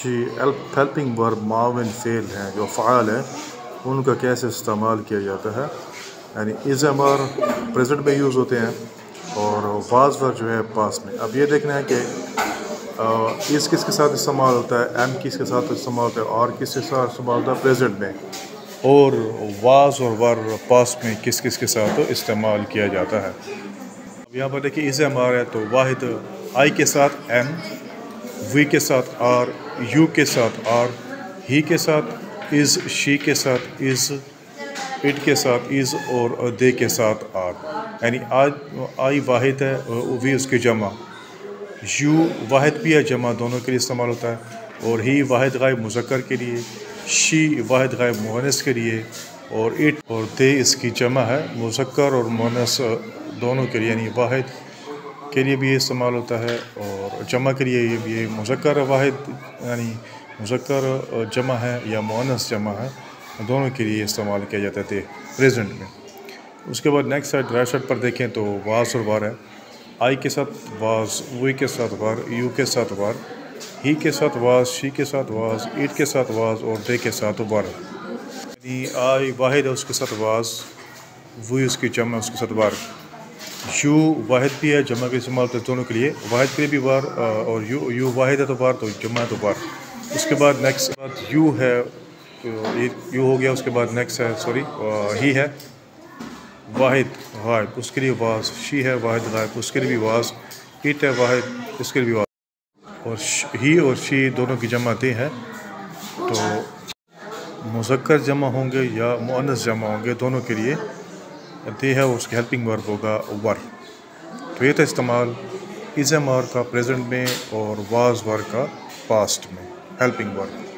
جی helping ورب معاون فعل ہیں جو فعال ہیں ان کا کیسے استعمال کیا جاتا ہے، یعنی از ایم آر پریزنٹ میں یوز ہوتے ہیں اور واز ور جو ہے پاس میں. اب یہ دیکھنا ہے کہ از کس کے ساتھ استعمال ہوتا ہے، ایم کس کے ساتھ استعمال ہوتا ہے، اور کس کے ساتھ استعمال ہوتا ہے پریزنٹ میں، اور واز اور ور پاس میں کس کس کے ساتھ استعمال کیا جاتا ہے. اب یہاں پر دیکھیے از ایم آر ہے تو واحد آئی کے ساتھ ایم، وی کے ساتھ آر، یو کے ساتھ آر، ہی کے ساتھ از، شی کے ساتھ از، اٹ کے ساتھ از اور دے کے ساتھ آر. یعنی آئی واحد ہے، وی اس کی جمع، یو واحد بھی ہے جمع دونوں کے لیے استعمال ہوتا ہے، اور ہی واحد غائب مذکر کے لیے، شی واحد غائب مؤنث کے لیے، اور اٹ اور دے اس کی جمع ہے مذکر اور مؤنث دونوں کے لیے. یعنی واحد کے لیے بھی یہ استعمال ہوتا ہے اور جمع کے لیے یہ مذکر واحد یعنی مذکر جمع ہے یا مؤنث جمع ہے، دونوں کے لیے استعمال کیا جاتا ہے پریزنٹ میں. اس کے بعد نیکسٹ سائڈ رائٹ سائڈ پر دیکھیں تو واز اور وار ہے. آئی کے ساتھ واز، وی کے ساتھ وار، یو کے ساتھ وار، ہی کے ساتھ واز، شی کے ساتھ واز، اٹ کے ساتھ واز اور دے کے ساتھ وار. یعنی آئی واحد ہے اس کے ساتھ واز، وی اس کی جمع اس کے ساتھ وار، یو واحد بھی ہے جمع کے استعمال ہوتا ہے دونوں کے لیے، واحد کے لیے بھی وار، اور یو واحد ہے تو وار، تو جمع ہے تو وار. اس کے بعد نیکسٹ یو ہے، یو ہو گیا. اس کے بعد نیکسٹ ہے ہی ہے واحد غائب، اس کے لیے واز، شی ہے واحد غائب، اس کے لیے بھی واز، اٹ ہے واحد، اس کے لیے بھی واز، اور ہی اور شی دونوں کی جمع دے ہے، تو مذکر جمع ہوں گے یا مؤنث جمع ہوں گے دونوں کے لیے دے ہے، اور اس کی ہیلپنگ ورب ہوگا ور. تو یہ تھا استعمال از ایم آر کا پریزنٹ میں اور واز ور کا پاسٹ میں ہیلپنگ ورب.